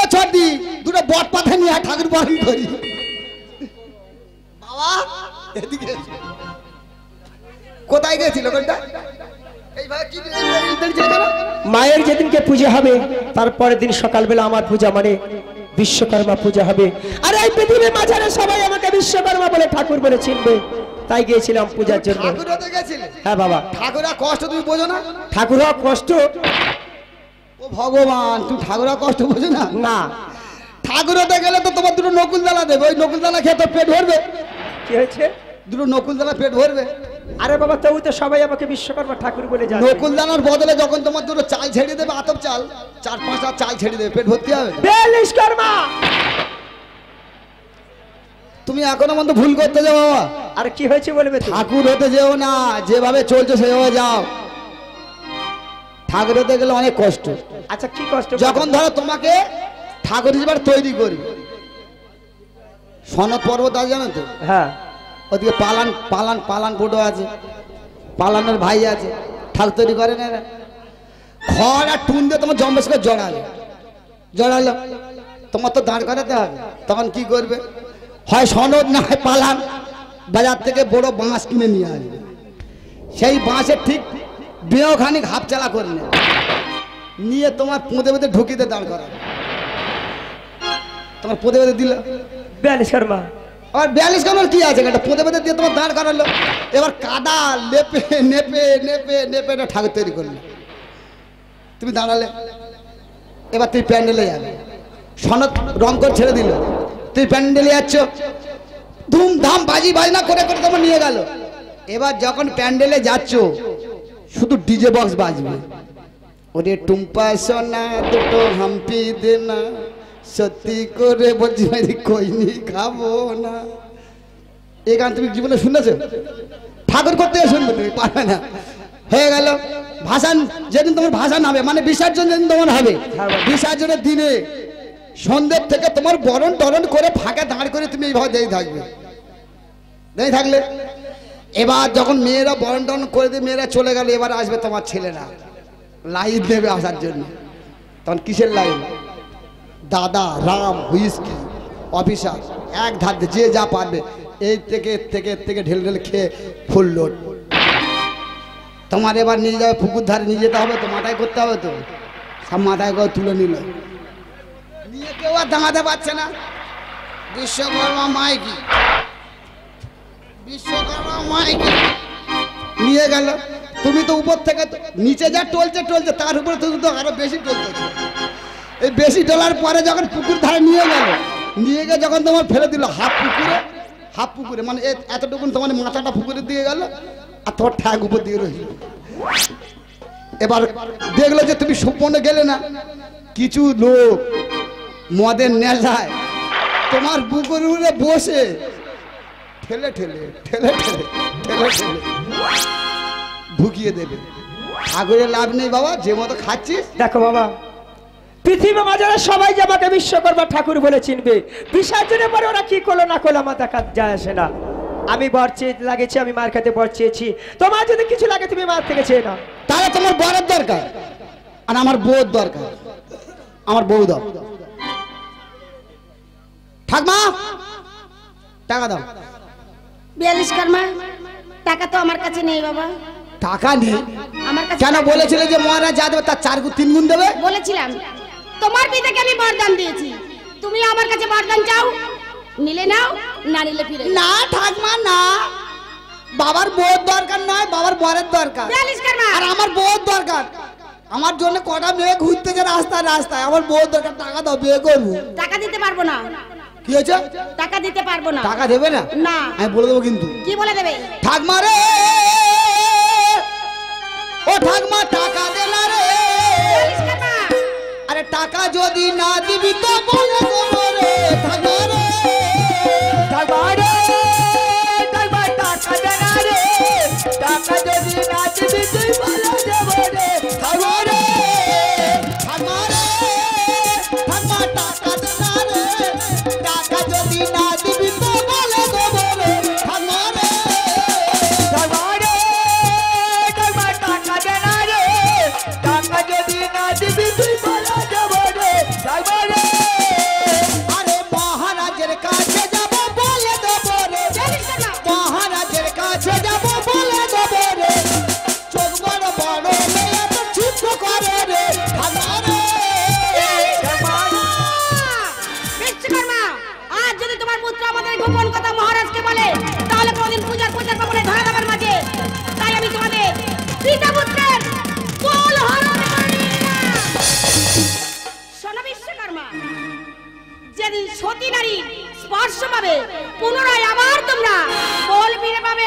ছটি দুটো বট পাথা নিয়ে ঠাকুর বরণ করি। বাবা এদিকে কোথায় গেছিল কোনটা? মায়ের যেদিনকে পূজা হবে তারপরের দিন সকালবেলা আমার পূজা মানে বিশ্বকর্মা পূজা হবে। আর এই পৃথিবীর মাঝারে সবাই আমাকে বিশ্বকর্মা বলে ঠাকুর বলে চিনবে, তাই গিয়েছিলাম পূজার জন্য। ঠাকুর হতে গেছিলে? হ্যাঁ বাবা। ঠাকুরা কষ্ট তুমি বোঝো না? ঠাকুরা কষ্ট? ও ভগবান, তুমি ঠাকুরা কষ্ট বোঝো না? না। ঠাকুর হতে গেলে তো তোমার দুটো নকুলদানা দেবে, ওই নকুলদানা খেয়ে তো পেট ভরবে। কি হয়েছে? দুটো নকুলদানা পেট ভরবে। আরে বাবা তবু তো সবাই আমাকে বিশ্বকর্মা ঠাকুর বলে জানে। নকুলদানার বদলে যখন তোমার দুটো চাল ছেড়ে দেবে, আতপ চাল, 4-5টা চাল ছেড়ে দেবে, পেট ভর্তি হবে। বিশ্বকর্মা তুমি এখনো মতো ভুল করতে যাও বাবা। আর কি হয়েছে বলবে? ঠাকুর হতে যেও না, যেভাবে চলছে সেভাবে যাও। ঠাকুর হতে গেলে অনেক কষ্ট। আচ্ছা কি কষ্ট? যখন ধরো তোমাকে ঠাকুর হিসেবে তৈরি করি, সনদ পর্বত আছে জানো তো? হ্যাঁ। ওদিকে পালান পালান পালান ফটো আছে, পালানের ভাই আছে, ঠাকুর তৈরি করে না। খড় আর টুন দিয়ে তোমার জম্বেশ করে জড়ালো, তোমার তো দাঁড় করাতে হবে। তখন কি করবে? হয় সনদ না হয় পালান, বাজার থেকে বড় বাঁশ কিনে নিয়ে আসবে। সেই বাঁশের ঠিক বেওখানিক হাফ চালা করে নিয়ে তোমার পোঁদে বেঁধে ঢুকিতে দাঁড় করাবে। তোমার পোঁদে বেঁধে দিল 42 কর্মা। আর 42 কর্মার কি আছে? একটা পোঁদে বেঁধে দিয়ে তোমার দাঁড় করালো। এবার কাদা লেপে নেপে নেপে নেপে একটা ঠাকুর তৈরি করলে, তুমি দাঁড়ালে। এবার তুই প্যান্ডেলে যাবে, সনদ রং করে ছেড়ে দিল, তুই প্যান্ডেলে যাচ্ছ, ধুমধাম বাজি বাজনা করে করে তোমার নিয়ে গেল। এবার যখন প্যান্ডেলে যাচ্ছ শুধু ডিজে বক্স বাজবে, ওরে টুম্পা সোনা দুটো হাম্পি দে না, সত্যি করে বলছি ভাই কইনি খাবো না। এই গান তুমি জীবনে শুনেছো? ঠাকুর করতে শুনবে, তুমি পারবে না। হয়ে গেল ভাসান, যেদিন তোমার ভাসান হবে মানে বিসর্জন যেদিন তোমার হবে, বিসর্জনের দিনে সন্ধ্যের থেকে তোমার বরণ টরণ করে ফাঁকা দাঁড় করে তুমি এইভাবে দিয়ে থাকবে, দিয়ে থাকলে। এবার যখন মেয়েরা বরণ টরণ করে দিয়ে মেয়েরা চলে গেল, এবার আসবে তোমার ছেলেরা, লাইন দেবে আসার জন্য। তখন কিসের লাইন? দাদা, রাম, হুইস্কি, অফিসার, এক ধার যে যা পারবে এই থেকে থেকে থেকে ঢেলে ঢেলে খেয়ে ফুল লোড। তোমার এবার নিয়ে যাবে পুকুর ধারে, নিয়ে যেতে হবে তো, মাথায় করতে হবে তো, সব মাথায় করে তুলে নিল, নিয়ে কেউ আর দাঁড়াতে পারছে না। বিশ্বকর্মা মাইকি, বিশ্বকর্মা মাইকি নিয়ে গেল। তুমি তো উপর থেকে নিচে যা টলছে টলছে, তার উপরে তুমি তো আরো বেশি টলতেছো। এই বেশি টলার পরে যখন পুকুর ধারে নিয়ে গেল, নিয়ে গিয়ে যখন তোমার ফেলে দিল হাফ পুকুরে মানে এতটুকুন তোমার মাথাটা পুকুরে দিয়ে গেল, আর তোমার ঠ্যাগ উপর দিয়ে রইল। এবার দেখলো যে তুমি সুপনে গেলে না, কিছু লোক মদের নেশায় তোমার বুকের উপরে বসে ঠেলে ঠেলে ঠেলে ঠেলে ঠেলে ঠেলে ঢুকিয়ে দেবে। ঠাকুরের লাভ নেই বাবা, যে মতো খাচ্ছিস। দেখো বাবা, পৃথিবী মাঝারে সবাই যে আমাকে বিশ্বকর্মা ঠাকুর বলে চিনবে, বিসর্জনের পরে ওরা কি করলো না করলো আমার দেখা যায় আসে না। আমি বর চেয়ে লাগেছি, আমি মার কাছে বর চেয়েছি। তোমার যদি কিছু লাগে তুমি মার থেকে চেয়ে নাও। তাহলে তোমার বরের দরকার আর আমার বউর দরকার, আমার বউ দাও। ঠাকমা টাকা দাও। 42 কর্মা, টাকা তো আমার কাছে নেই বাবা। টাকা নেই? আমার কাছে কেন? বলেছিলে যে মহারাজ যা দেবে তার 4 গুণ 3 গুণ দেবে। বলেছিলাম, তোমার পিতাকে আমি বরদান দিয়েছি, তুমি আমার কাছে বরদান চাও, নিলে নাও, না নিলে ফিরে না ঠাকমা না, বাবার বউর দরকার নয়, বাবার বরের দরকার। 42 কর্মা, আর আমার বউর দরকার। আমার জন্য কটা মেয়ে ঘুরতে যায় রাস্তায় রাস্তায়, আমার বউর দরকার। টাকা দাও, বিয়ে করবো। টাকা দিতে পারবো না। কি হয়েছে? টাকা দিতে পারবো না। টাকা দেবে না? না। আমি বলে দেবো কিন্তু। কি বলে দেবে? ঠাকমা রে, ও ঠাকমা টাকা দে না রে। 42 কর্মা, আরে টাকা যদি না দিবি তো বলে দেবো রে। ঠাকমা রে, ঠাকুমা রে, ঠাকুমা টাকা দে না রে, টাকা যদি না দিবি তুই বলে দেব রে। ঠাকমা রে, ঠাকমা রে, ঠাকমা টাকা দে না রে। টাকা যদি না দিবি তো বলে দেবো রে। ঠাকমা রে, ঠাকুমা রে, ঠাকুমা টাকা দে না রে, টাকা যদি না দিবি তুই বলে দেব রে। ঠাকুমা রে, যেদিন সতী নারী স্পর্শ পাবে পুনরায় আবার তোমরা বল ফিরে পাবে।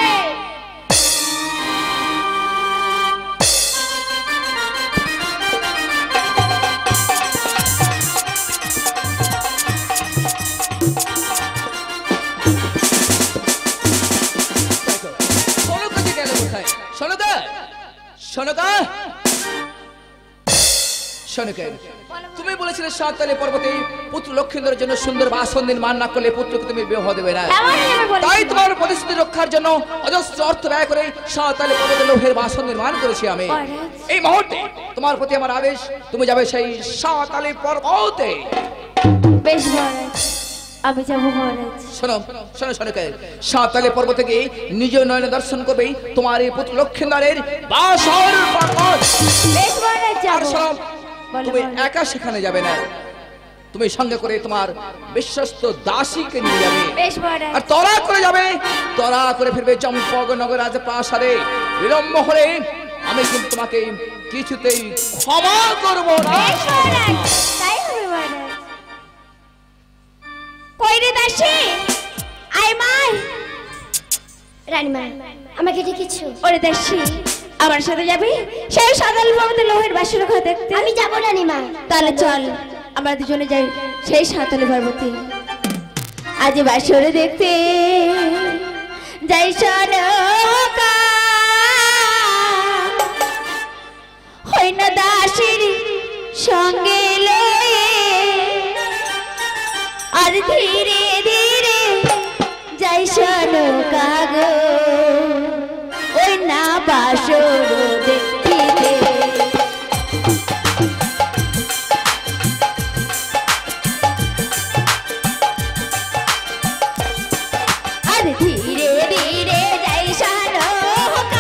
তুমি বলেছিলে সাততালি পর্বতে পুত্র লক্ষ্মীন্দরের জন্য সুন্দর বাসন নির্মাণ না করলে পুত্রকে তুমি বিবাহ দেবে না। তাই তোমার প্রতিশ্রুতি রক্ষার জন্য অজস্র অর্থ ব্যয় করে সাততালি পর্বতে লোহের বাসন নির্মাণ করেছি আমি। এই মুহূর্তে তোমার প্রতি আমার আদেশ, তুমি যাবে সেই সাততালি পর্বতে। বেশ মহারাজ, আমি যাব মহারাজ। শোনো শোনো শোনকের, সাততালি পর্বত থেকে নিজ নয়নে দর্শন করবে তোমার এই পুত্র লক্ষ্মীন্দরের বাসর পর্বত। বেশ মহারাজ, যাব। তুমি একা সেখানে যাবে না, তুমি সঙ্গে করে তোমার বিশ্বস্ত দাসীকে নিয়ে যাবে। বেশ মহারাজ। আর তরা করে যাবে, তরা করে ফিরবে চম্পকনগর রাজপ্রাসাদে। বিলম্ব হলে আমি কিন্তু তোমাকে কিছুতেই ক্ষমা করব না। বেশ মহারাজ, তাই হবে মহারাজ। কই রে দাসী, আয় মাই। রানীমা, আমাকে ডেকেছো? ওরে দাসী, আমার সাথে যাবি সেই সাতাল পর্বতে লোহের বাসর ঘর দেখতে? আমি যাব রানীমা। তাহলে চল আমরা দুজনে যাই সেই সাতাল পর্বতে। আজ বাসর দেখতে যাই সনকা, হই না দাসীর সঙ্গে লয়ে, আর ধীরে ধীরে যাই সনকা গো, ওই না বাসর দেখিতে। আর ধীরে ধীরে যাই সনকা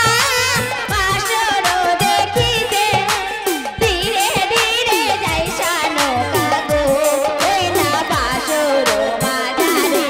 বাসর দেখিতে, ধীরে ধীরে যাই সনকা গো, ওই না বাসর মাঝারে।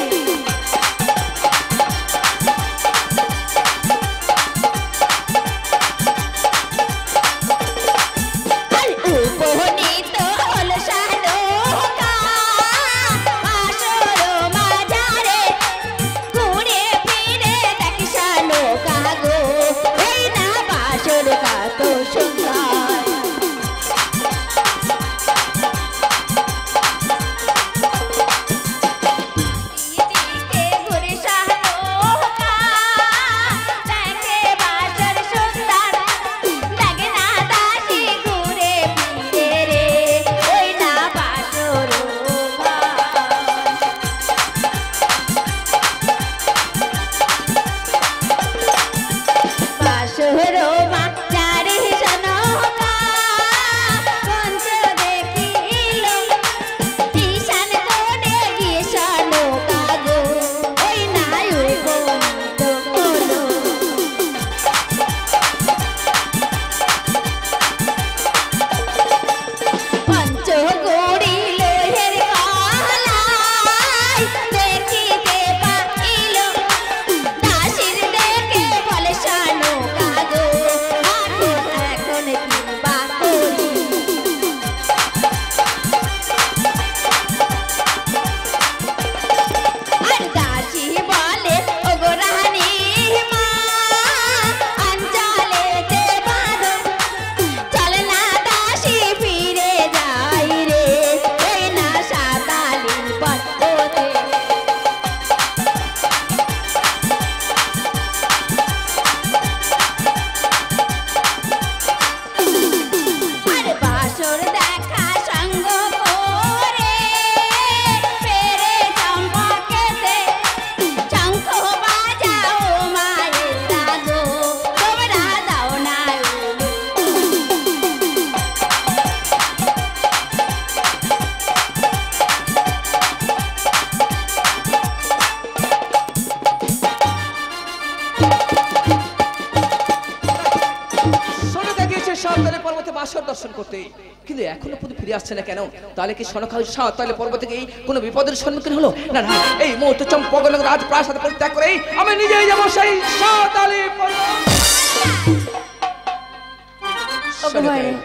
সাঁওতালি পর্বতে বাসর দর্শন করতে, কিন্তু এখনো পর্যন্ত ফিরে আসছে না কেন? তাহলে কি সনকা সাঁওতালি পর্বত থেকে কোনো বিপদের সম্মুখীন হলো? না না, এই মুহূর্তে চম্পকনগর রাজপ্রাসাদ পরিত্যাগ করে আমি নিজেই যাবো সেই সাঁওতালি পর্বত।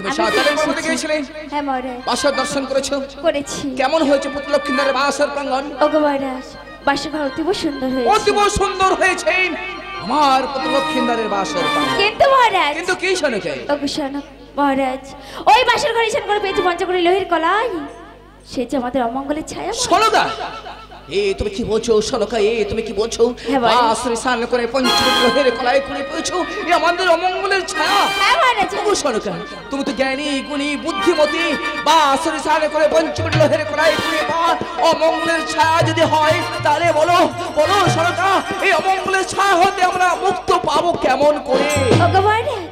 তুমি সাঁওতালের পর্বতে গিয়েছিলে, হ্যাঁ মহারাজ, বাসর দর্শন করেছো, করেছি। কেমন হয়েছে পুত্র লক্ষ্মীন্দরের বাসর প্রাঙ্গণ? ওগো মহারাজ, বাসর ঘর অতীব সুন্দর হয়েছে। অতীব সুন্দর হয়েছে আমার পুত্র লক্ষ্মীন্দরের বাসর প্রাঙ্গণ। কিন্তু মহারাজ, কিন্তু কি শোনকে? ওগো শোনক মহারাজ, ওই বাসর ঘরে ঈশান করে পেয়েছে পঞ্চকড়ি লোহের কলাই, সে যে আমাদের অমঙ্গলের ছায়া। শোনকা, তুমি কি বলছো? শোনকা, তুমি কি বলছো? হ্যাঁ মহারাজ। বাসরে স্নান করে পঞ্চকড়ি লোহের কলাই করে পেয়েছো, এ আমাদের অমঙ্গলের ছায়া। হ্যাঁ মহারাজ। ওগো শোনকা, তুমি তো জ্ঞানী গুণী বুদ্ধিমতী, বাসরে স্নান করে পঞ্চকড়ি লোহের কলাই করে পাওয়া অমঙ্গলের ছায়া যদি হয়, তাহলে বলো বলো শোনকা, এই অমঙ্গলের ছায়া হতে আমরা মুক্ত পাবো কেমন করে? ওগো মহারাজ,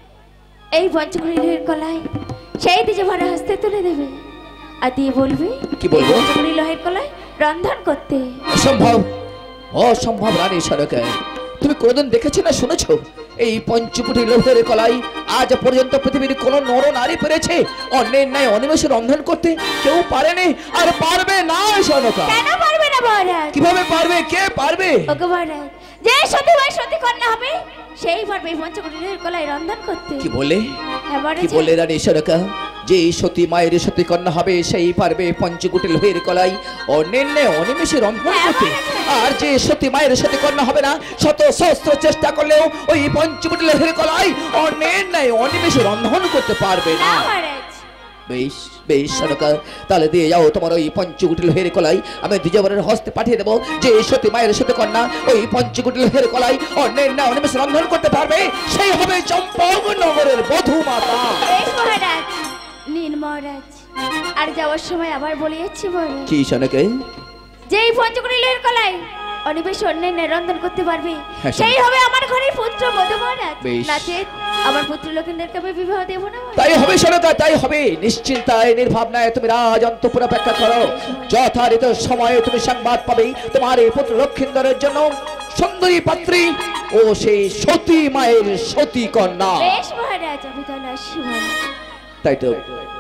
এই পঞ্চকড়ি লোহের কলাই সেই দিকে ভরা হস্তে তুলে দেবে, আর দিয়ে বলবে কি বলবো? পঞ্চকড়ি লোহের কলাই রন্ধন করতে। অসম্ভব, অসম্ভব রানী শোনকা। তুমি কোনদিন দেখেছো না শুনেছো এই পঞ্চকুটি লোহের কলাই আজ পর্যন্ত পৃথিবীর কোন নর নারী পেরেছে অন্যের ন্যায় অনিমেষে রন্ধন করতে? কেউ পারেনি আর পারবে না শোনকা। কেন পারবে না মহারাজ? কিভাবে পারবে? কে পারবে? ওগো মহারাজ, যে সতী ভাই সতী কন্যা হবে সেই পারবে এই পঞ্চকড়ি লোহের কলাই রন্ধন করতে। কি বলে? হ্যাঁ মহারাজ। কি বলে রানী শোনকা? যে সতী মায়ের সতী কন্যা হবে সেই পারবে পঞ্চকুটি লোহের কলাই অন্যের ন্যায় অনিমেষে রন্ধন করতে। আর যে সতী মায়ের সতী কন্যা হবে না, শত সহস্র চেষ্টা করলেও ওই পঞ্চকুটি লোহের কলাই অন্যের ন্যায় অনিমেষে রন্ধন করতে পারবে না না। মহারাজ। বেশ বেশ শোনকা, তাহলে দিয়ে যাও তোমার ওই পঞ্চকুটি লোহের কলাই, আমি দ্বিজবরের হস্তে পাঠিয়ে দেবো। যে সতী মায়ের সতী কন্যা ওই পঞ্চকুটি লোহের কলাই অন্যের ন্যায় অনিমেষে রন্ধন করতে পারবে, সেই হবে চম্পক নগরের বধূ মাতা। বেশ মহারাজ, নীল মহারাজ। আর যাওয়ার সময় আবার বলে যাচ্ছি মহারাজ, কি শোনকে? যে এই পঞ্চকড়ি লোহের কলাই অনিমেষে অন্যের ন্যায় রন্ধন করতে পারবে, হ্যাঁ, সেই হবে আমার ঘরের পুত্র বধূ মহারাজ। বেশ। নাচে আমার পুত্র লক্ষ্মীদেরকে আমি বিবাহ দেব না মহারাজ। তাই হবে শোনকা, তাই হবে। নিশ্চিন্তায় নির্ভাবনায় তুমি রাজ অন্তঃপুর অপেক্ষা করো, যথারীত সময়ে তুমি সংবাদ পাবে তোমার এই পুত্র লক্ষ্মীন্দরের জন্য সুন্দরী পাত্রী ও সেই সতী মায়ের সতী কন্যা। বেশ মহারাজ, আমি তাহলে আসি মহারাজ। তাই তো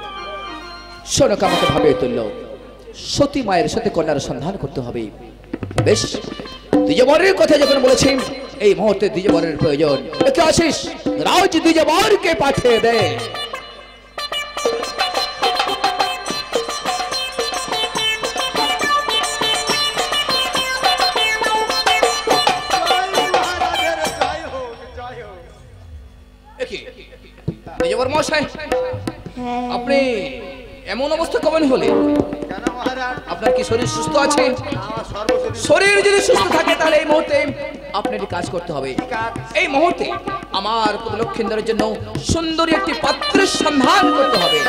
শোনকা, আমাকে ভাবে তুলল সতী মায়ের সতী কন্যার সন্ধান করতে হবে। বেশ, দ্বিজবরের কথা যখন বলেছি, এই মুহূর্তে দ্বিজবরের প্রয়োজন। একে আসিস রাজ দ্বিজবরকে পাঠিয়ে দে। দ্বিজবর মশাই, হ্যাঁ। আপনি এমন অবস্থা কখন হলে? আপনার কি শরীর সুস্থ আছে? শরীর যদি সুস্থ থাকে তাহলে এই মুহূর্তে আপনাকে কাজ করতে হবে। এই মুহূর্তে আমার পুত্র লক্ষ্মীন্দরের জন্য সুন্দরী একটি পাত্রের সন্ধান করতে হবে।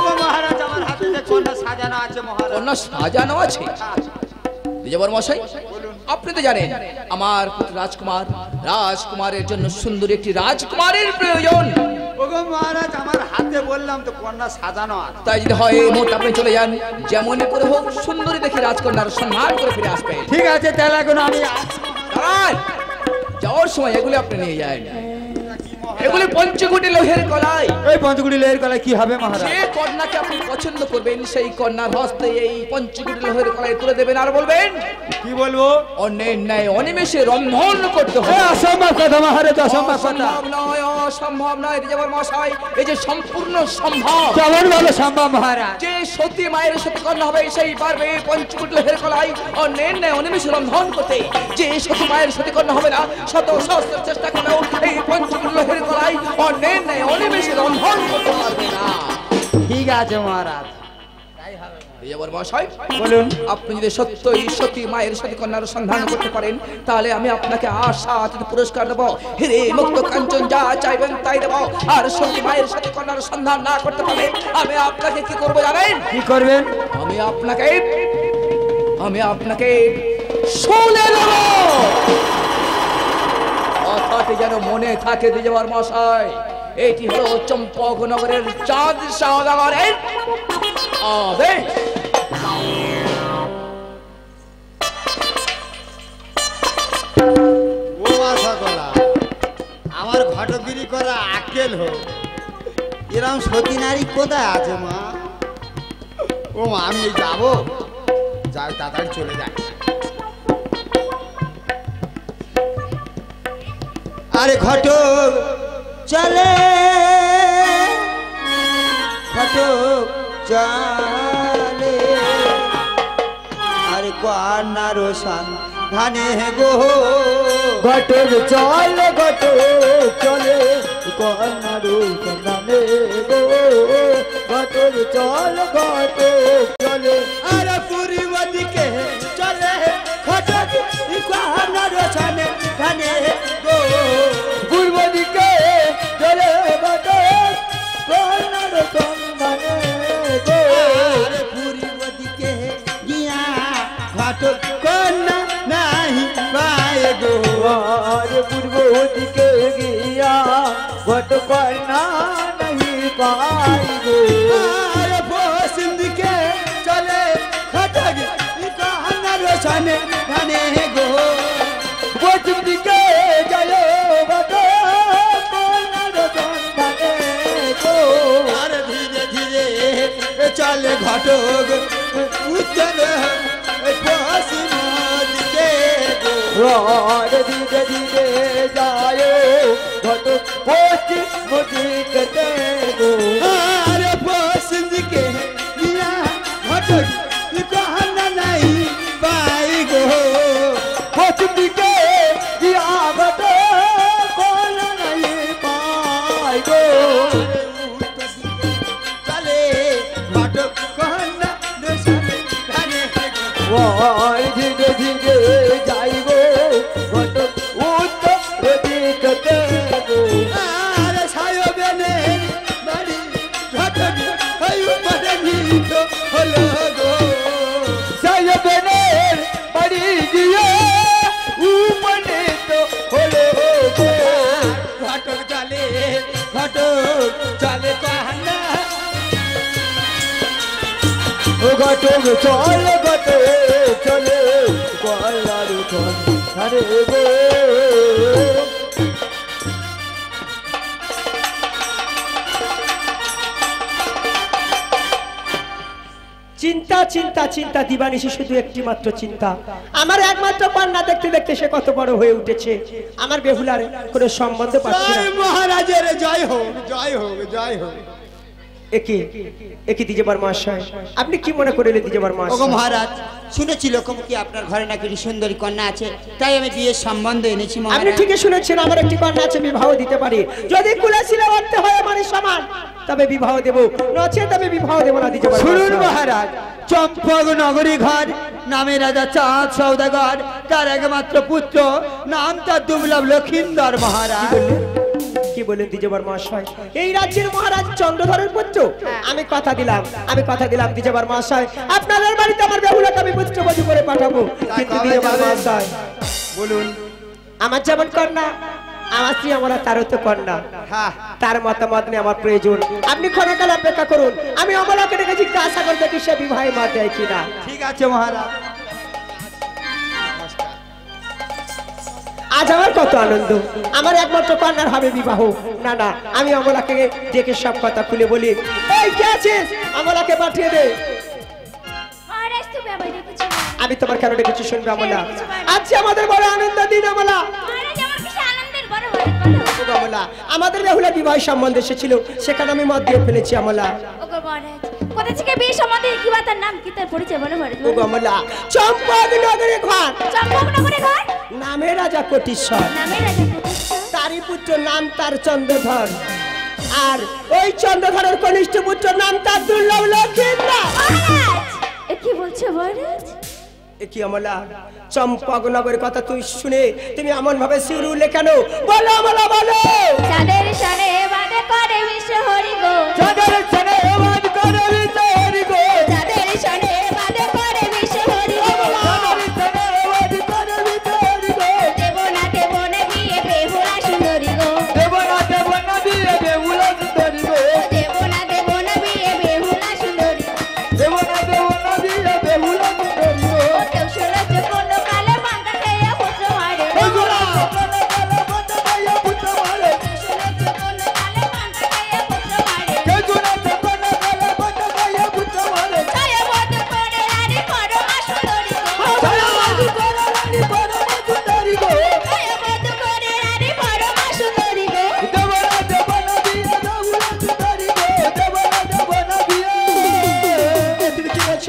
কন্যা সাজানো আছে? দ্বিজবর মশাই, আপনি তো জানেন আমার পুত্র রাজকুমার, রাজকুমারের জন্য সুন্দরী একটি রাজকুমারের প্রয়োজন। ওগো মহারাজ, আমার হাতে বললাম তো কন্যা সাজানো আছে। তাই যদি হয় এই মুহূর্তে আপনি চলে যান, যেমনই করে হোক সুন্দরী দেখে রাজকন্যার সন্ধান করে ফিরে আসবেন। ঠিক আছে, তাহলে এখন আমি দাঁড়ান, যাওয়ার সময় এগুলি আপনি নিয়ে যান। এগুলি পঞ্চকুটি লোহের কলাই। এই পঞ্চকুটি লোহের কলাই কি হবে মহারাজ? যে কন্যাকে আপনি পছন্দ করবেন সেই কন্যার হস্তে এই পঞ্চকুটি লোহের কলাই তুলে দেবেন, আর বলবেন কি বলবো? অন্যের ন্যায় অনিমেষে রন্ধন করতে হবে। অসম্ভব কথা মহারাজ, অসম্ভব কথা। অসম্ভব নয়, অসম্ভব নয় দ্বিজবর মশাই, এই যে সম্পূর্ণ সম্ভব। কেমন ভাবে সম্ভব মহারাজ? যে সতী মায়ের সাথে কন্যা হবে সেই পারবে পঞ্চকুটি লোহের কলাই অন্যের ন্যায় অনিমেষে রন্ধন করতে। যে সতী মায়ের সাথে কন্যা হবে না, শত সহস্র চেষ্টা করলেও এই পঞ্চকুটি লোহের কলাই অন্যের ন্যায় অনিমেষে রন্ধন করতে পারবে না। ঠিক আছে মহারাজ, দ্বিজবর মশাই, বলুন। আপনি যদি সত্যই সতী মায়ের সাথে কন্যার সন্ধান করতে পারেন তাহলে আমি আপনাকে আশাতীত পুরস্কার দেবো। হিরে মুক্ত কাঞ্চন যা চাইবেন তাই দেবো। আর সতী মায়ের সাথে কন্যার সন্ধান না করতে পারলে আমি আপনাকে কি করবো জানেন? কি করবেন? আমি আপনাকে শুনে নেব। কথাটি যেন মনে থাকে দ্বিজবর মশাই, এটি হলো চম্পকনগরের চাঁদ সওদাগরের আদেশ। ও মাসাকলা, আমার ঘটগিরি করা আকেল হোক, এরকম সতী নারী কোথায় আছে মা? ও মা, আমি যাবো, যাই তাড়াতাড়ি চলে যাই। আরে ঘটক চলে ঘটক চলে আর কন্যার সন্ধানে গো ঘটক চল ঘটক চলে কন্যার সন্ধানে গো ঘটক চল ঘটক চলে আরে পূর্ব দিকে চলে ঘটক কন্যার সন্ধানে গো পূর্ব দিকে চলে ঘটক কন্যার সন্ধানে গো আরে পূর্ব দিকে গিয়া ঘটক কন্যা নাহি পায় গো আর পূর্ব দিকে গিয়া ঘটক কন্যা नहीं पाई गो আরে পশ্চিম দিকে চলে ঘটক কন্যার সন্ধানে গো পশ্চিম দিকে চলো ঘটক কন্যার সন্ধানে গো আর ধীরে ধীরে চলে ঘটক উত্তর পশ্চিম দিকে গো আর ধীরে ধীরে যায় ঘটক পশ্চিম দিকে গো আর পশ্চিম দিকে গিয়া ঘটক কন্যা নাই পাই গো পশ্চিম দিকে গিয়া ঘটক কন্যা নাই পাই গো উত্তর দিকে চলে ঘটক কন্যা সন্ধানে গো আর ধীরে ধীরে যাইব ঘটক উত্তর দিকে গো আর সায়বেনে বাড়ি ঘটক উপরে নিত হলো গো সাহেবের বাড়ি গিয়ে উপরে তো হলো গো ঘটক চলে কন্যা ও ঘটক চল ঘটক চলে কলার ধারে গো চিন্তা চিন্তা চিন্তা দিবানিশি শুধু একটি মাত্র চিন্তা আমার একমাত্র কন্যা দেখতে দেখতে সে কত বড় হয়ে উঠেছে আমার বেহুলার কোনো সম্বন্ধ পাচ্ছি না জয় মহারাজের জয় হোক জয় হোক জয় হোক একই দিজেবার মহাশয় আপনি কি মনে করিলেন দিজেবার ওগো মহাশয় মহারাজ শুনেছি লোকমুখী আপনার ঘরে নাকি সুন্দরী কন্যা আছে তাই আমি বিয়ের সম্বন্ধ এনেছি আপনি মহারাজ ঠিকই শুনেছেন আমার একটি কন্যা আছে বিবাহ দিতে পারি যদি কুলাশিলা অর্থ হয় আমার সমান তবে বিবাহ দেব নচে তবে বিবাহ দেব না দিজেবার শুনুন মহাশয়। মহারাজ চম্পক নগরী ঘর নামে রাজা চাঁদ সৌদাগর তার একমাত্র পুত্র নাম তার দুর্লভ লক্ষিন্দর মহারাজ কি বলেন দ্বিজবার মহাশয় এই রাজ্যের মহারাজ চন্দ্রধরের পুত্র আমি কথা দিলাম দ্বিজবার মহাশয় আপনাদের বাড়িতে আমার বেহুলাকে আমি পুত্রবধূ করে পাঠাবো কিন্তু দ্বিজবার মহাশয় বলুন আমার যেমন কন্যা আমার স্ত্রী আমরা তারও তো কন্যা হ্যাঁ তার মতামত নিয়ে আমার প্রয়োজন আপনি ক্ষণকাল অপেক্ষা করুন আমি অমলাকে ডেকে জিজ্ঞাসা করতে কি সে বিবাহে মত দেয় কিনা ঠিক আছে মহারাজ আজ আমার কত আনন্দ আমার একমাত্র কন্যার হবে বিবাহ না না আমি অমলাকে ডেকে সব কথা খুলে বলি এই কে আছিস অমলাকে পাঠিয়ে দে মহারাজ তুমি আমায় ডেকেছো আমি তোমার কেন ডেকেছি শুনবে অমলা আজকে আমাদের বড় আনন্দ দিন অমলা মহারাজ আমার কিছু আনন্দের বড় বড় ওগো অমলা আমাদের বেহুলা বিবাহ সম্বন্ধ এসেছিল সেখানে আমি মত দিয়ে ফেলেছি অমলা ওগো মহারাজ কোথা থেকে বিয়ে সম্বন্ধে কি বা তার নাম কি তার পরিচয় বলো মহারাজ ওগো অমলা চম্পক নগরে ঘর চম্পকনগরে ঘর নামে রাজা কোটিশ্বর নামে রাজা প্রতিষ্ঠা তারই পুত্র নাম তার চন্দ্রধর আর ওই চন্দ্রধরের কনিষ্ঠ পুত্র নাম তার দুর্লভ লক্ষিন্দর মহারাজ এ কি বলছো মহারাজ কি অমলা চম্পকনগরের কথা তুই শুনে তুমি এমন ভাবে শিউরুলে কেন বলো অমলা বলো চাঁদের সারে বাদে করে বিশ্ব হরি গো চাঁদের ছানে বাদ করে বিতরি গো চাঁদের সারে বাদে করে বিশ্ব হরি গো চাঁদের ছানে বাদ করে বিতরি গো দেব না বিয়ে বেহুলা সুন্দরী গো দেব না দিয়ে বেহুলা সুন্দরী গো দেব না বিয়ে বেহুলা সুন্দরী দেব না দিয়ে বেহুলা সুন্দরী গো কেউ শুনেছে কোন কালে পান্তা খেয়ে পুত্র মারে বেহুলা কোন কালে বন্ধ হইয়া পুত্র মারে শুনেছে কোন কালে পান্তা খেয়ে পুত্র মারে কে শুনেছে কোন কালে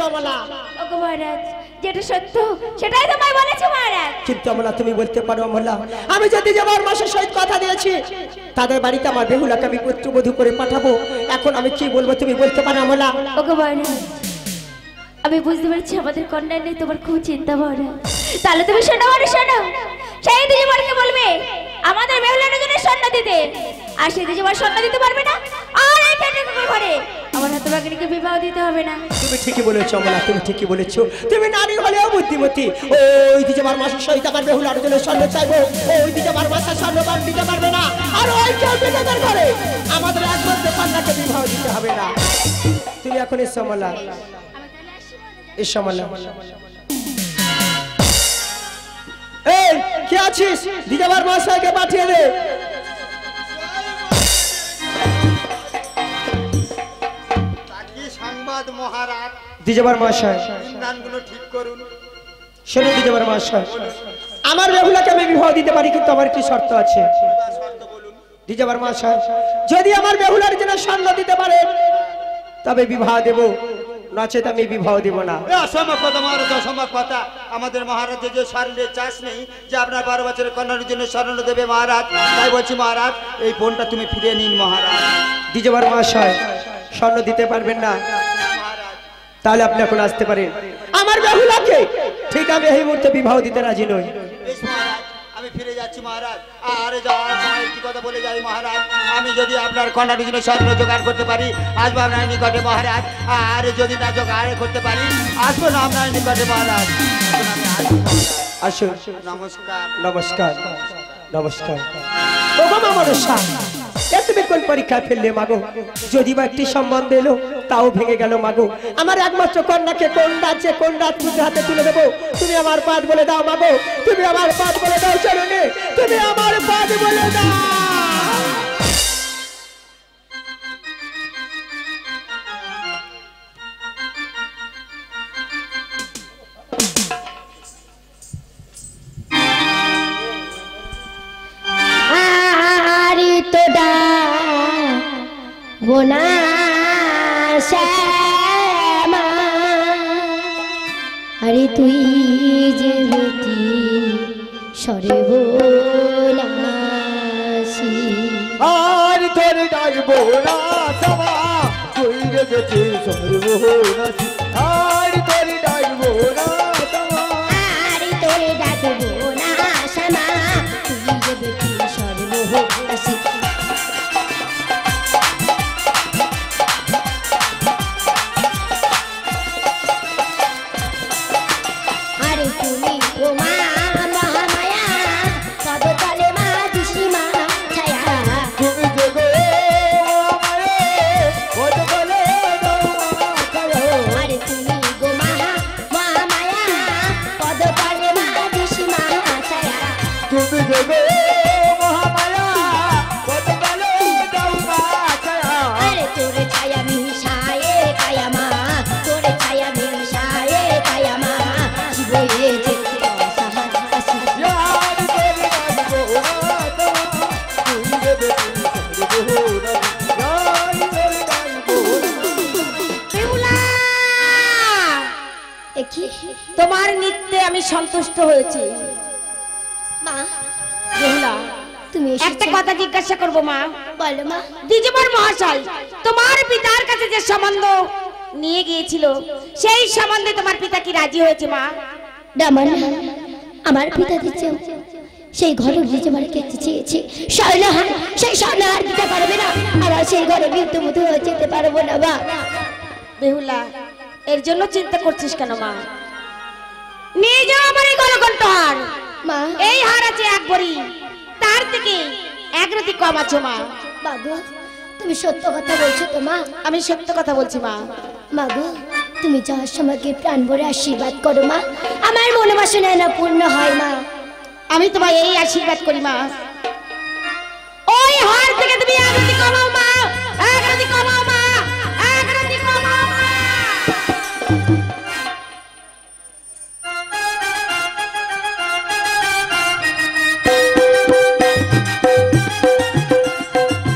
অমলা। ওগো মহারাজ, যেটা সত্য সেটাই তোমায় বলেছি মহারাজ। কিন্তু অমলা তুমি বলতে পারো অমলা, আমি যদি যাবার মাসের সহিত কথা দিয়েছি তাদের বাড়িতে আমার বেহুলাকে আমি পুত্রবধূ করে পাঠাবো, এখন আমি কি বলবো তুমি বলতে পারো অমলা? ওগো মহারাজ, আমি বুঝতে পারছি আমাদের কন্যা নেই, তোমার খুব চিন্তা মহারাজ। তাহলে তুমি শোনো মহারাজ, শোনো। সেই দিদিমারকে বলবে আমাদের বেহুলার জন্য স্বর্ণ দিতে, আর সেই দিদিমার স্বর্ণ দিতে পারবে না, আর এই পেটে কুকুর ঘরে আমার হাতে বাগিনীকে বিবাহ দিতে হবে না। তুমি ঠিকই বলেছো অমলা, তুমি ঠিকই বলেছো। তুমি নারী হলেও বুদ্ধিমতী। ওই দিকে আমার মাসের সহিত আমার বেহুলার জন্য স্বর্ণ চাইবো, ওই দিকে আমার মাসের স্বর্ণ বান দিতে পারবে না, আর ওই কেউ বিবাদের ঘরে আমাদের একমাত্র কন্যাকে বিবাহ দিতে হবে না। তুমি এখন এসো অমলা, এসো অমলা। এই কে আছিস? দিদাবার মশাইকে পাঠিয়ে দে। কি সংবাদ মহারাজ? দিদাবার মশাই, ইন্দ্রাণগুলো ঠিক করুন। শোনো দিদাবার মশাই, আমার বেহুলাকে আমি বিবাহ দিতে পারি, কিন্তু আমার কি শর্ত আছে? শর্ত বলুন। দিদাবার মশাই, যদি আমার বেহুলার জন্য স্বর্ণ দিতে পারে তবে বিবাহ দেব, নচেত আমি বিবাহ দেব না। অসম্ভব কথা মহারাজ, অসম্ভব কথা। আমাদের মহারাজের যে স্বর্ণের চাষ নেই যে আপনার 12 বছরের কন্যার জন্য স্বর্ণ দেবে মহারাজ। তাই বলছি মহারাজ, এই ফোনটা তুমি ফিরিয়ে নিন মহারাজ। দিদাবার মশাই, স্বর্ণ দিতে পারবেন না, তাহলে আপনি এখন আসতে পারেন। আমার বেহুলাকে ঠিক আমি এই মুহূর্তে বিবাহ দিতে রাজি নই। বেশ মহারাজ, আমি ফিরে যাচ্ছি মহারাজ। আর যাওয়ার সময় একটি কথা বলে যাই মহারাজ, আমি যদি আপনার কন্যার জন্য স্বর্ণ জোগাড় করতে পারি আসবো আপনার নিকটে মহারাজ, আর যদি না জোগাড় করতে পারি আসবো না আপনার নিকটে মহারাজ। এখন আমি আসবো মহারাজ। আসুন। নমস্কার। নমস্কার, নমস্কার। ও বাবা মনসা, এ তুমি কোন পরীক্ষায় ফেললে মাগো? যদি বা একটি সম্বন্ধ এলো তাও ভেঙে গেল মাগো। আমার একমাত্র কন্যাকে কোন রাজ্যে কোন রাজপুত্রের হাতে তুলে দেবো? তুমি আমার পাঠ বলে দাও মাগো, তুমি আমার পাঠ বলে দাও চরণে, তুমি আমার পাঠ বলে দাও। আরে তোডা বোনা শ্যামা, আরে তুই যে বেটি সর্বনাশী। আর তোর ডাকবো না সভা, তুই রে বেটি সর্বনাশী। আর তোর ডাকবো না সভা, আরে তোর ডাকবো না শ্যামা, তুই যে বেটি সর্বনাশী। আরে তুমি ও মা মহামায়া, পদতলে মা দিশিমা ছায়া। তুমি যে গো আমারে কত বলে দাও ছায়া। আরে তুমি গো মহামায়া, পদতলে মা দিশিমা ছায়া। তুমি যে গো মহামায়া কত বলে দাও ছায়া। আরে তোরে ছায়া মিশায়ে কায়া মা, তোরে ছায়া মিশায়ে কায়া মা, জীবয়ে যে অসহায় আসি। यार तेरी डाकबो ना सभा, तुई रे बेटी सर्वनाशী। यार तेरी डाकबो ना। বেহুলা, একি তোমার নৃত্যে আমি সন্তুষ্ট হয়েছি। মা, বেহুলা, তুমি একটা এসেছো? কথা জিজ্ঞাসা করবো মা। বলো মা। দ্বিজবর মহাশয় তোমার পিতার কাছে যে সম্বন্ধ নিয়ে গিয়েছিল সেই সম্বন্ধে তোমার পিতা কি রাজি হয়েছে মা? ডামান, আমার পিতা দিচ্ছে সেই ঘরে ভিজে মারে খেতে চেয়েছে স্বর্ণহার, সেই স্বর্ণহার দিতে পারবে না। আমার সেই ঘরে মৃত্যুমুখ হয়ে যেতে পারবো না মা। বেহুলা, এর জন্য চিন্তা করছিস কেন মা? নিয়ে যাও আমার এই গলকণ্ঠহার। মা, এই হার আছে এক ভরি, তার থেকে এক রতি কম আছে মা। বাবু তুমি সত্য কথা বলছো তো মা? আমি সত্য কথা বলছি মা। মাগো, তুমি যাওয়ার সময়কে প্রাণ ভরে আশীর্বাদ করো মা, আমার মনোবাসনা না পূর্ণ হয় মা। আমি তোমায় এই আশীর্বাদ করি মা, ওই হার থেকে তুমি এক রতি কমাও মা, এক রতি কমাও মা, এক রতি কমাও মা।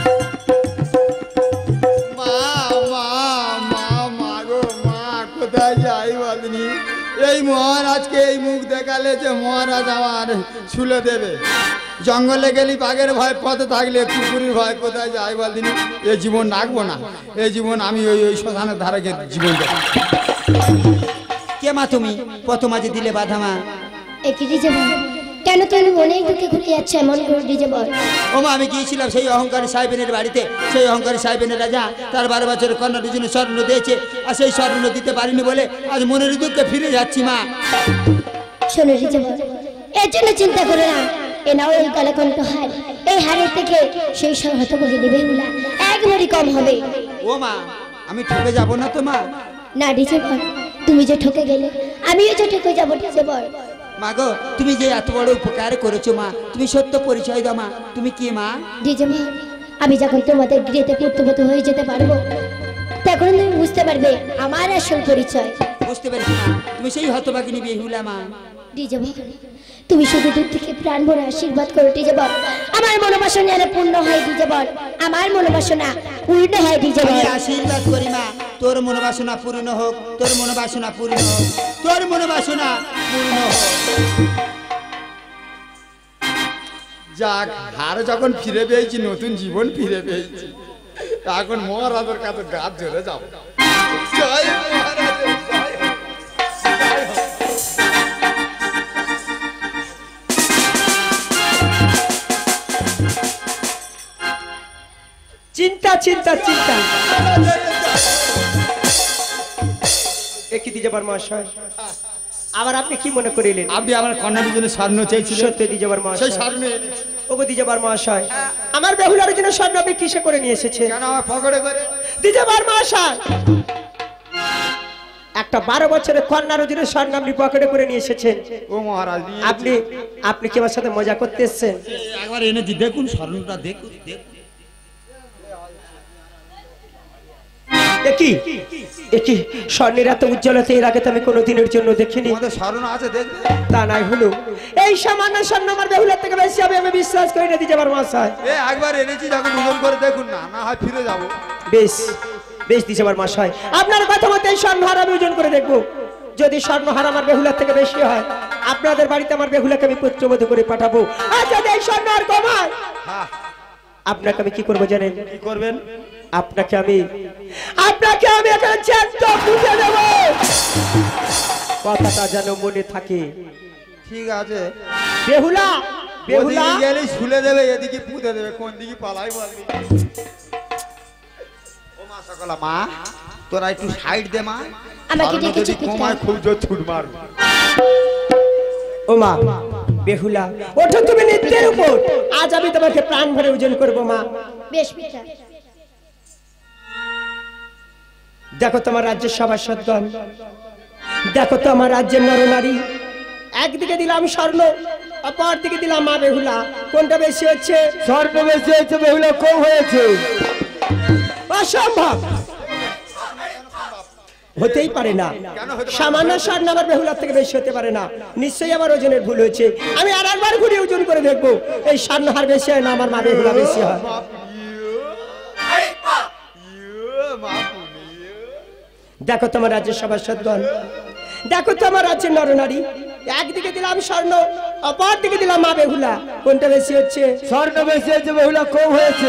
মা মা মা মা গো মা, কোথায় যাই বলিনি এই মহারাজকে এই মুখ দেখালে যে মহারাজ আমার ছুলে দেবে জঙ্গলে গেলি বাঘের ভয় পথে থাকলে কুকুরের ভয় কোথায় যাই বলিনি এই জীবন রাখবো না এই জীবন আমি ওই ওই শ্মশানের ধারে গিয়ে জীবন দেবো কে মা তুমি কত মাঝে দিলে বাধা মা একই ডিজে বল কেন তুমি অনেক দূরে ঘুরে যাচ্ছে এমন করে ডিজে বল ও মা আমি গিয়েছিলাম সেই অহংকারী সাহেবের বাড়িতে সেই অহংকারী সাহেবের রাজা তার 12 বছরের কন্যা দুজনে স্বর্ণ দিয়েছে আর সেই স্বর্ণ দিতে পারিনি বলে আজ মনের দুঃখে ফিরে যাচ্ছি মা শোনো ডিজে বল এর জন্য চিন্তা করো না এ নাও এই কালাকণ্ঠ হার এই হারের থেকে সেই হতভোগী নেবে বলা একবারই কম হবে ও মা আমি ঠকে যাব না তো মা না ডিজে বল তুমি যে ঠকে গেলে আমিও যে ঠকে যাবো ডিজে বল মা গো তুমি যে এত বড় উপকার করেছো মা তুমি সত্য পরিচয় দাও মা তুমি কি মা ডিজে বল আমি যখন তোমাদের গৃহেতে পুত্রবধূ হয়ে যেতে পারবো তখন তুমি বুঝতে পারবে আমার আসল পরিচয় বুঝতে পেরেছি মা তুমি সেই হতভাগিনী বেহুলা মা ডিজে বল তুমি শুধু দূর থেকে প্রাণ ভরে আশীর্বাদ করো ডিজে বল আমার মনোবাসনা যেন পূর্ণ হয় ডিজে বল আমার মনোবাসনা পূর্ণ হয় ডিজে আমি বল আশীর্বাদ করি মা তোর মনোবাসনা পূর্ণ হোক তোর মনোবাসনা পূর্ণ হোক তোর মনোবাসনা পূর্ণ হোক যাক হার যখন ফিরে পেয়েছি নতুন জীবন ফিরে পেয়েছি এখন মহারাজের কাছে গাছ ধরে যাবো জয় মহারাজের জয় হোক, জয় হোক। চিন্তা চিন্তা চিন্তা একই দিতে পার মহাশয় আবার আপনি কি মনে করিলেন আপনি আমার কন্যার জন্য স্বর্ণ চেয়েছিলেন সত্যি দিজেবার সেই মহাশয় স্বর্ণ ওগো দিজেবার মহাশয় আমার বেহুলার জন্য স্বর্ণ আপনি কিসে করে নিয়ে এসেছে কেন আমার পকেটে করে দিজেবার মহাশয় একটা 12 বছরের কন্যার জন্য স্বর্ণ আপনি পকেটে করে নিয়ে এসেছেন ও মহারাজ আপনি আপনি কি আমার সাথে মজা করতে এসেছেন একবার এনেছি দেখুন স্বর্ণটা দেখুন দেখুন একই একই স্বর্ণের এত উজ্জ্বলতা এর আগে তো আমি কোনোদিনের জন্য দেখিনি আমাদের স্বর্ণ আছে দেখুন তা নাই হলো এই সামান্য স্বর্ণ আমার বেহুলার থেকে বেশি হবে আমি বিশ্বাস করি না দিজেবার মহাশয় একবার এনেছি যখন ওজন করে দেখুন না না হয় ফিরে যাবো বেশ বেশ দিজেবার মহাশয় আপনার কথা মতো এই স্বর্ণহার আমি ওজন করে দেখবো যদি স্বর্ণহার আমার বেহুলার থেকে বেশি হয় আপনাদের বাড়িতে আমার বেহুলাকে আমি পুত্রবধূ করে পাঠাবো আর যদি এই স্বর্ণহার কম হয় আপনাকে আমি কি করবো জানেন কি করবেন আপনাকে আমি এখন জ্যান্ত পুঁতে দেব কথাটা যেন মনে থাকে ঠিক আছে বেহুলা বেহুলা ওদিকে গেলে শুলে দেবে এদিকে পুঁতে দেবে কোন দিকে পালাই বলবি ও মা সকলা মা তোরা একটু সাইড দে মা আমাকে স্বর্ণ ডেকেছো যদি কমায় খুব জোর ছুট মারবে ও মা বেহুলা ওঠো তুমি নিত্যের উপর আজ আমি তোমাকে প্রাণ ভরে ওজন করবো মা বেশ পিতা দেখো তোমার রাজ্যের সভাসদগণ দেখো তো আমার রাজ্যের নরনারী একদিকে দিলাম স্বর্ণ অপর দিকে দিলাম মা বেহুলা কোনটা বেশি হচ্ছে স্বর্ণ বেশি হয়েছে বেহুলা কম হয়েছে অসম্ভব হতেই পারে না সামান্য স্বর্ণ আমার বেহুলার থেকে বেশি হতে পারে না নিশ্চয়ই আমার ওজনের ভুল হয়েছে আমি আর একবার ঘুরে ওজন করে দেখবো এই স্বর্ণ হার বেশি হয় না আমার মা বেহুলা বেশি হয় দেখো তোমার রাজ্যের সভাসদগণ দেখো তো আমার রাজ্যের নরনারী একদিকে দিলাম স্বর্ণ অপর দিকে দিলাম মা বেহুলা কোনটা বেশি হচ্ছে স্বর্ণ বেশি হয়েছে বেহুলা কম হয়েছে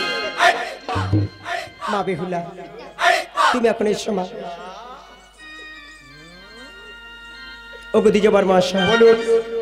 মা বেহুলা তুমি এখন এসো মা ওগো দিজেবার মহাশয় বলুন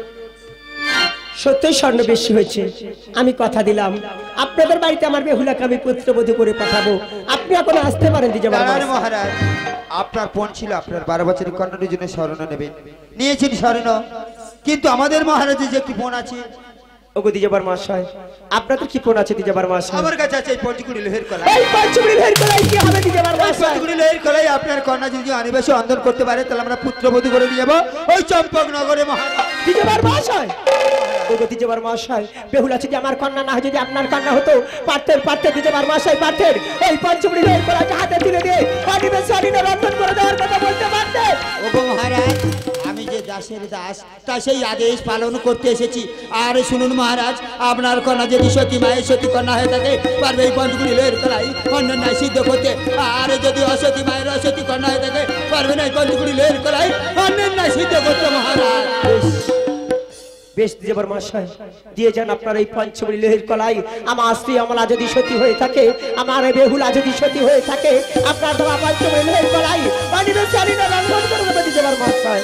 সত্যই স্বর্ণ বেশি হয়েছে আমি কথা দিলাম আপনাদের বাড়িতে আমার বেহুলাকে আমি পুত্রবধূ করে পাঠাবো আপনি এখন আসতে পারেন দিজেবার তার মহাশয় মহারাজ আপনার পণ ছিল আপনার 12 বছরের কন্যার জন্য স্বর্ণ নেবেন নিয়েছেন স্বর্ণ কিন্তু আমাদের মহারাজের যে একটি পণ আছে ওগো দিজেবার মহাশয় আপনাদের কি পণ আছে দিজেবার মহাশয় আমার কাছে আছে এই পঞ্চকুড়ি লোহের কলা এই পঞ্চমুড়ি ভের কলাই কি হবে দিজেবার মহাশয় পঞ্চকুড়ি লোহের কলাই আপনার কন্যা যদি আনিবেশে অন্দর করতে পারে তাহলে আমরা পুত্রবধূ করে নিয়ে যাবো ওই চম্পক নগরে মহারাজ দিজেবার মহাশয় ওগো দিজেবার মহাশয় বেহুলা যদি আমার কন্যা না হয় যদি আপনার কন্যা হতো পারতেন দিজেবার মহাশয় পারতেন এই পঞ্চমুড়ি ভের কলাকে হাতে তুলে দিয়ে অনিবেশে অনিনে রন্ধন করে দেওয়ার কথা বলতে পারতেন ওগো মহারাজ আমি যে যা দাসের দাস, তা সেই আদেশ পালন করতে এসেছি। আর শুনুন মহারাজ, আপনার কন্যা যদি সতী মায়ের সতী কন্যা হয়ে থাকে, পারবে এই পঞ্চগুলি লোহের কলাই অন্যান্য সিদ্ধ করতে। আর যদি অসতী মায়ের অসতী কন্যা হয়ে থাকে, পারবে না এই পঞ্চগুলি লোহের কলাই অন্যান্য সিদ্ধ করতে মহারাজ। বেশ দেবর মশাই, দিয়ে যান আপনার এই পঞ্চমী লোহের কলাই। আমার স্ত্রী অমলা যদি সতী হয়ে থাকে, আমার বেহুলা যদি সতী হয়ে থাকে, আপনার ধরা পঞ্চমী লোহের কলাই অনিবার্য রন্ধন করে দেবে দেবর মশাই।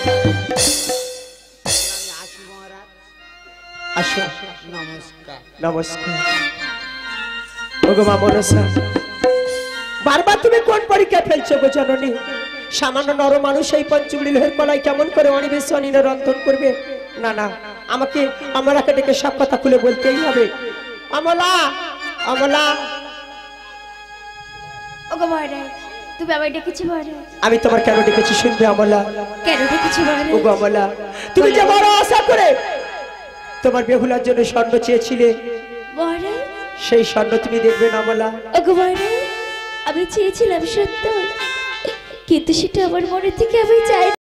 আসো, নমস্কার। নমস্কার। ওগো মা মনসা, বারবার তুমি কোন পরীক্ষা ফেলছো গো জননী? সামান্য নর মানুষ এই পঞ্চমী লোহের কলাই কেমন করে অনিবার্য রন্ধন করবে? না না, আমাকে অমলাকে ডেকে সব কথা খুলে বলতেই হবে। অমলা, অমলা। ওগো মহারাজ, তুমি আমায় ডেকেছো মহারাজ? আমি তোমার কেন ডেকেছি শুনবে অমলা? কেন ডেকেছো মহারাজ? ওগো অমলা, তুমি যে বড় আশা করে তোমার বেহুলার জন্য স্বর্ণ চেয়েছিলে, মহারাজ সেই স্বর্ণ তুমি দেখবে না অমলা? ওগো মহারাজ, আমি চেয়েছিলাম সত্য, কিন্তু সেটা আমার মনে থেকে আমি চাই